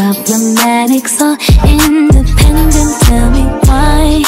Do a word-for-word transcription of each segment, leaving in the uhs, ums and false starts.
problematic, so independent. Tell me why?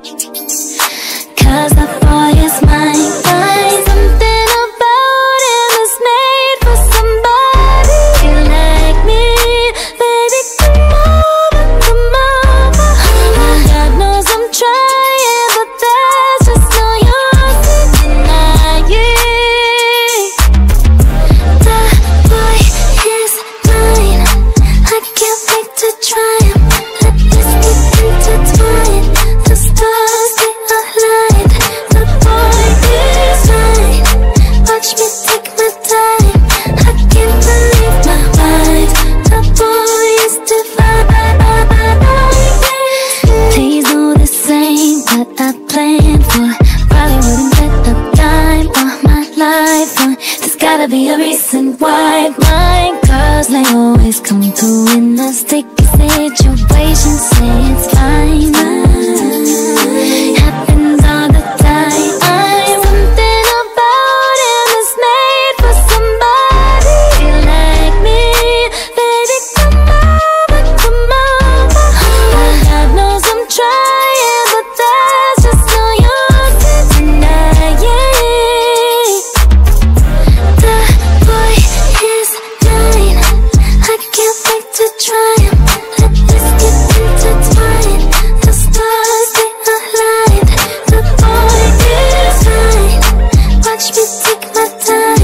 Cause that boy is mine. Mine. Something about him is made for somebody like me. Baby, come over, come over. God knows I'm trying, but there's just no use in denying. That boy is mine. I can't wait to try him. Let this get intertwined. The stars, they align. The boy is mine. Watch me take my time. I can't believe my mind. The boy is divine. Please know this ain't what I planned for. Probably wouldn't bet a dime on my life on. There's gotta be a reason why my girls, they always come through in a sticky situation. Say it's fine. Happens all the time. Something about him is made for somebody like me. Baby, come over, come over. God knows I'm trying, but there's just no use in denying. That boy is mine. I can't wait to try him. Let this get intertwined. The stars, they align. The boy is mine. Watch me take my time.